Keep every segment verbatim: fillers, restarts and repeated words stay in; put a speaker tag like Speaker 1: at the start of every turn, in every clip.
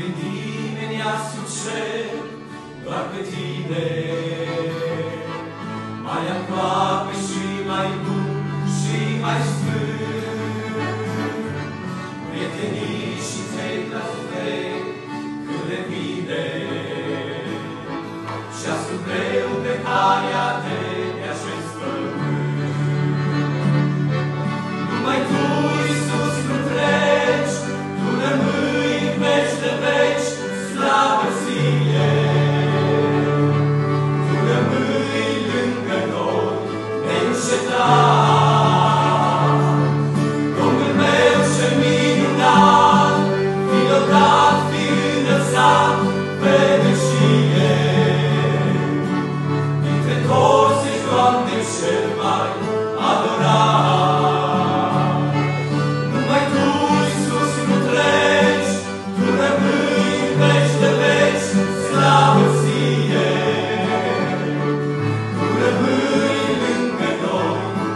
Speaker 1: pe nimeni sub cer, doar pe tine. Mai aproape și mai bun și mai sfânt, prietenii și trec la suflet cât de bine, și ascult greu pe calea de pe acest pământ. Numai Tu, Iisus, nu treci, Tu rămâi în veci de veci, slavă ție. Tu rămâi lângă noi, neîncetat. Domnul meu cel minunat, fi lăudat, fi înălțat pe vecie. Dintre toți ești, Doamne, cel mai adorat. Numai Tu, Iisus, nu treci, Tu rămâi în veci de veci, slavă ție. Tu rămâi lângă noi,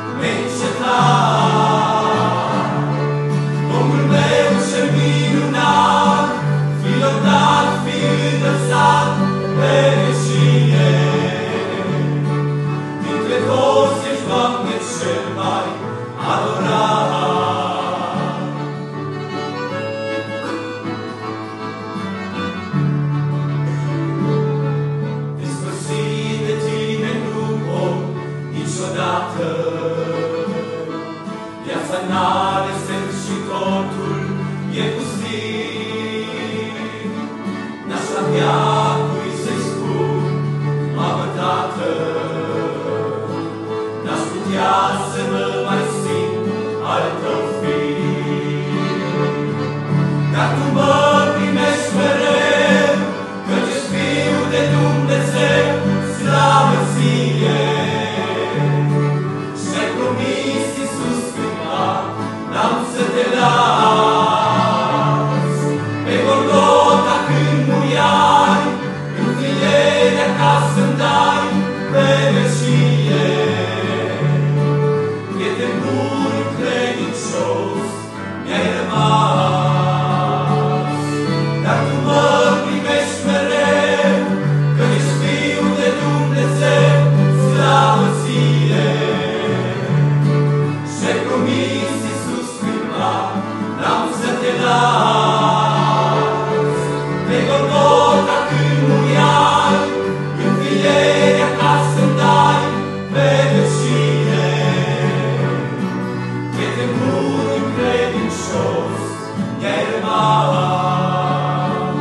Speaker 1: neîncetat. Domnul meu cel minunat, fi lăudat, fi înălțat pe vecie. Dintre toți ești, Doamne, cel mai adorat. Despărțit de Tine nu pot niciodată. Viața n-are sens și totul e pustit. N-aș avea cui să-i spun, Mamă, Tată. N-aș putea să mă mai simt al Tău fiu. Dar Tu mă primești mereu, căci ești Fiul de Dumnezeu, slavă ție. Și-ai promis, Iisus, cândva, n-am să te las. Pe Golgota când muriai, învierea ca să-mi dai pe vecie. Prieten bun, credincios, mi-ai rămas. Dar Tu mă primești mereu, că ești Fiul de Dumnezeu, slavă ție. Și-ai promis, Iisus, cândva, n-am să te las. Pe Golgota când muriai, învierea ca să-mi dai pe vecie. Prieten bun, credincios, mi-ai rămas.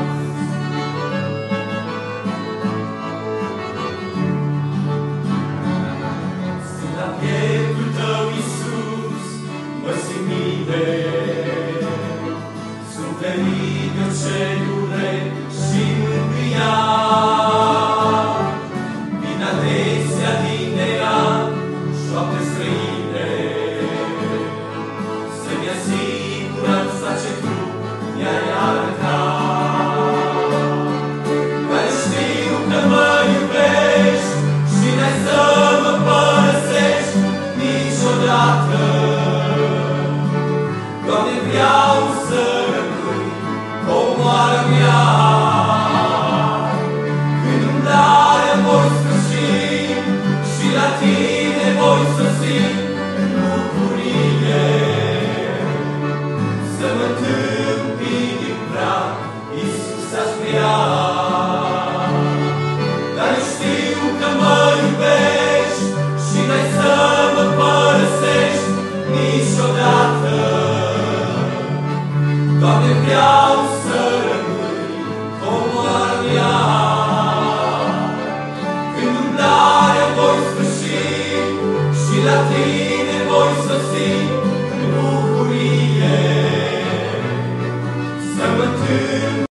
Speaker 1: Sunt la pieptul Tău, Iisus, mă simt bine. Sunt ferit de orice durere și mângâiat. Vin adesea din neam, șoapte străine, să-mi asiguranța ce Tu mi-ai arătat. Care știu că mă iubești și n-ai să mă părăsești niciodată. Doamne, vreau să rămâi comoara mea. Când umblarea voi sfârși și la Tine voi sosi în bucurie. Să mă întâmpini din prag, Iisus, aș vrea. Dar eu știu că mă iubești și n-ai să mă părăsești niciodată. Doamne, vreau să rămâi comoara mea. Când umblarea voi sfârși și la Tine voi sosi